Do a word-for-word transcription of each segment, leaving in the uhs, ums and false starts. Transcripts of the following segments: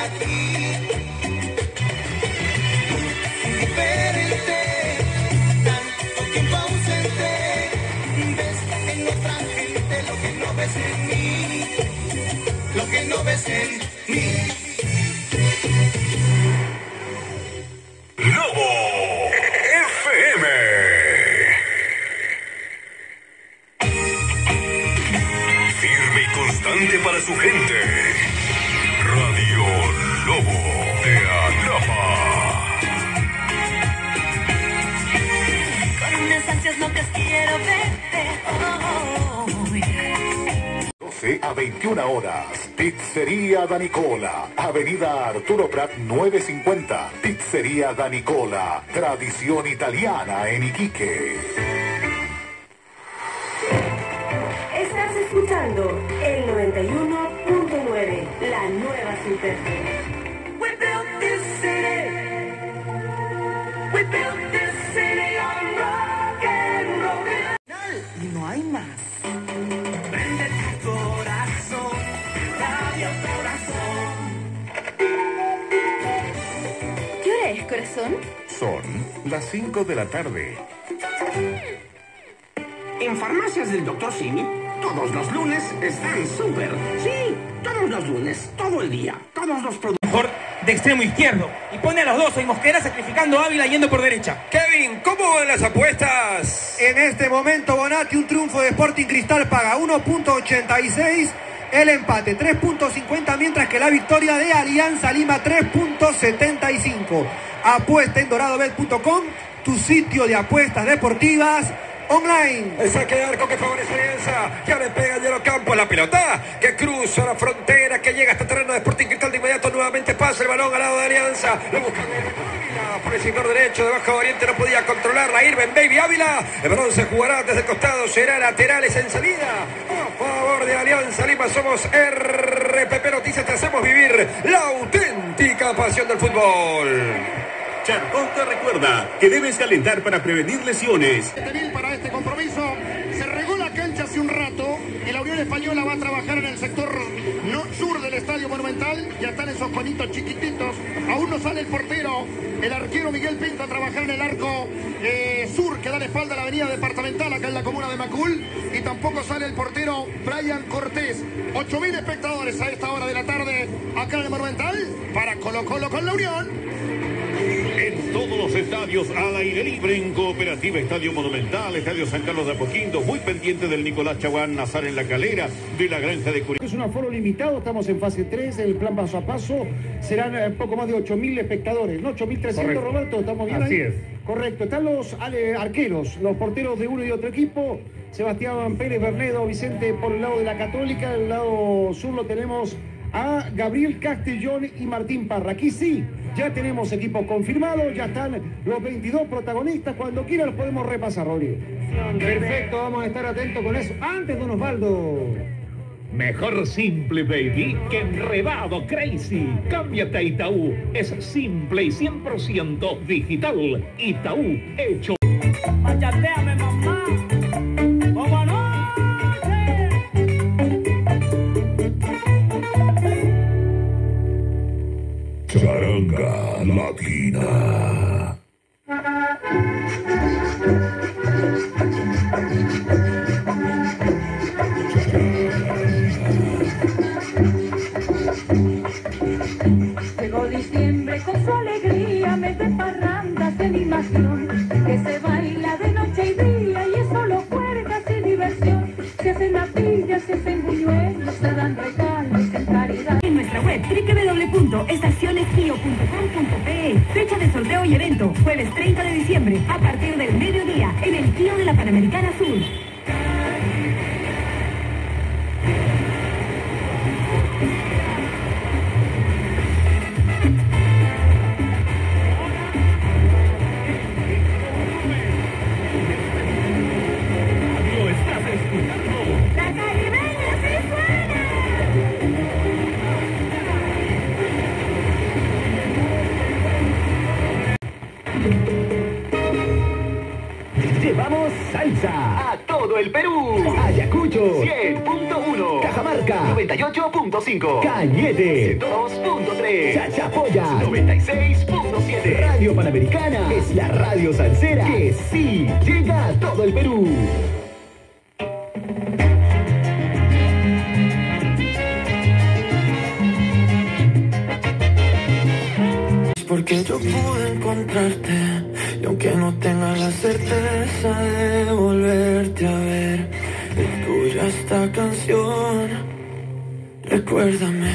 aquí. Diferente, tanto tiempo ausente, ves en otra gente lo que no ves en mí, lo que no ves en mí. Lobo F M. Firme y constante para su gente. Radio Lobo te atrapa. Con unas ansias locas quiero verte. Oh, oh, yeah. doce a veintiuna horas. Pizzería Danicola. Avenida Arturo Prat novecientos cincuenta. Pizzería Danicola. Tradición italiana en Iquique. Estás escuchando el noventa y uno punto nueve, la nueva Super. We built this city. We built this city on rock and roll. Y no hay más. Prende tu corazón, radio corazón. ¿Qué hora es, corazón? Son las cinco de la tarde. En farmacias del doctor Simi, todos los lunes están súper. Sí, todos los lunes, todo el día, todos los productos. Mejor de extremo izquierdo. Y pone a los dos, y Mosquera sacrificando a Ávila yendo por derecha. Kevin, ¿cómo van las apuestas? En este momento, Bonatti, un triunfo de Sporting Cristal paga uno punto ochenta y seis. El empate tres punto cincuenta, mientras que la victoria de Alianza Lima tres punto setenta y cinco. Apuesta en doradobet punto com, tu sitio de apuestas deportivas online. El saque de arco que favorece Alianza. Ya le pega Hielo Campos la pelota que cruza la frontera, que llega hasta el terreno de Sporting Cristal. De inmediato nuevamente pasa el balón al lado de Alianza. Lo busca Ávila por el sector derecho de Bajo Oriente, no podía controlarla. Irben Baby Ávila. El balón se jugará desde el costado, será laterales en salida. A favor de Alianza Lima, somos R P P Noticias, te hacemos vivir la auténtica pasión del fútbol. Charcón te recuerda que debes calentar para prevenir lesiones. Para este compromiso se regó la cancha hace un rato y la Unión Española va a trabajar en el sector no, sur del Estadio Monumental. Ya están esos conitos chiquititos. Aún no sale el portero, el arquero Miguel Pinto, a trabajar en el arco eh, sur que da la espalda a la avenida departamental acá en la comuna de Macul. Y tampoco sale el portero Brian Cortés. ocho mil espectadores a esta hora de la tarde acá en el Monumental para Colo Colo con la Unión. En todos los estadios al aire libre, en Cooperativa, Estadio Monumental, Estadio San Carlos de Apoquindo, muy pendiente del Nicolás Chaguán Nazar en la Calera, de la Granja de Curí. Es un aforo limitado, estamos en fase tres, el plan paso a paso, serán eh, poco más de ocho mil espectadores, ¿no? ocho mil trescientos, Roberto, ¿estamos bien Así ahí? es. Correcto, están los ale, arqueros, los porteros de uno y otro equipo, Sebastián Pérez Bernedo, Vicente por el lado de la Católica, el lado sur lo tenemos a Gabriel Castellón y Martín Parra. Aquí sí, ya tenemos equipos confirmados, ya están los veintidós protagonistas, cuando quiera los podemos repasar, Rodrigo. Perfecto, vamos a estar atentos con eso. Antes, don Osvaldo. Mejor simple, baby, que enredado crazy. Cámbiate a Itaú. Es simple y cien por ciento digital. Itaú, hecho. Machateame, mamá. ¿Cómo no? Charanga Latina. Llegó diciembre con su alegría, mes de parrandas de animación, que se baila de noche y día y es solo juergas y diversión. Se hacen natillas, se hacen buñuelos, se dan regalos en caridad. En nuestra web doble u doble u doble u punto estaciones kio punto com punto pe. Fecha de sorteo y evento, jueves treinta de diciembre, a partir del mediodía, en el Kio de la Panamericana Sur. Llevamos salsa a todo el Perú. Ayacucho cien punto uno, Cajamarca noventa y ocho punto cinco. Cañete ciento dos punto tres. Chachapoya noventa y seis punto siete. Radio Panamericana es la radio salsera que sí llega a todo el Perú. Porque yo pude encontrarte y aunque no tenga la certeza de volverte a ver, es tuya esta canción, recuérdame.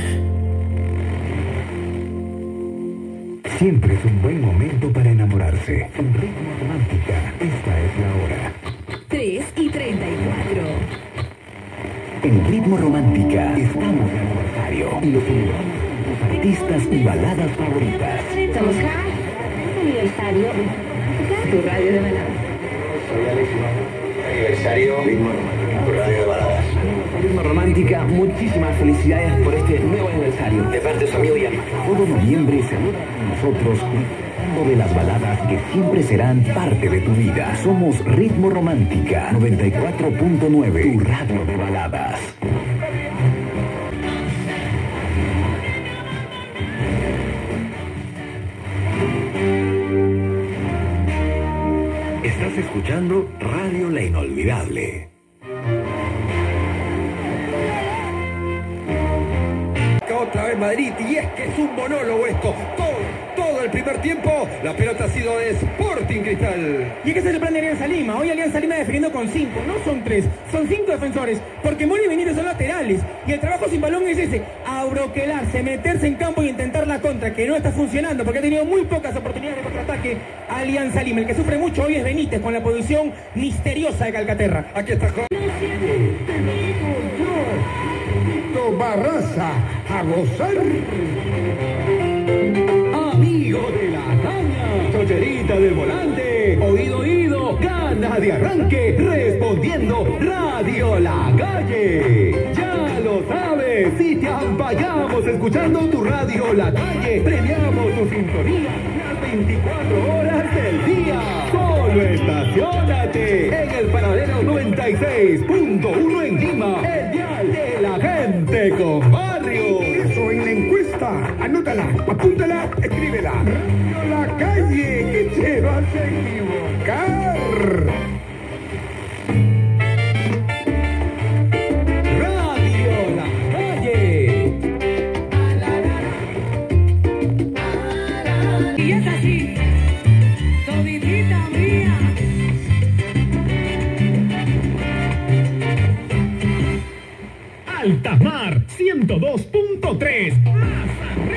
Siempre es un buen momento para enamorarse. En Ritmo Romántica, esta es la hora. tres y treinta y cuatro. En Ritmo Romántica estamos de aniversario y lo celebramos con tus artistas y baladas favoritas. Estamos acá, aniversario, tu radio de baladas. Soy Alexis, aniversario Ritmo Romántica, tu radio de baladas. Ritmo Romántica, muchísimas felicidades por este nuevo aniversario. De parte de su amigo Yanma. Todo noviembre celebra con nosotros disfrutando de las baladas que siempre serán parte de tu vida. Somos Ritmo Romántica noventa y cuatro punto nueve, tu radio de baladas. Estás escuchando Radio La Inolvidable. Otra vez Madrid, y es que es un monólogo esto. Todo, todo el primer tiempo, la pelota ha sido de Sporting Cristal. Y es que ese es el plan de Alianza Lima. Hoy Alianza Lima defendiendo con cinco, no son tres, son cinco defensores, porque Mori y Benítez son laterales. Y el trabajo sin balón es ese, abroquelarse, meterse en campo y intentar la contra, que no está funcionando, porque ha tenido muy pocas oportunidades de contraataque Alianza Lima. El que sufre mucho hoy es Benítez, con la posición misteriosa de Calcaterra. Aquí está. Barraza, a gozar. Amigo de la caña, chocherita del volante, oído, oído, ganas de arranque, respondiendo Radio La Calle. Ya lo sabes, si te ampallamos escuchando tu Radio La Calle, premiamos tu sintonía las veinticuatro horas del día. Solo estaciónate en el paradero noventa y seis punto uno en Lima, el dial de la gente con barrio. Eso en la encuesta, anótala, apúntala, escríbela. Radio La Calle, que te vas a equivocar. Radio La Calle. Y es así, toditita mía. Altamar ciento dos punto tres. Más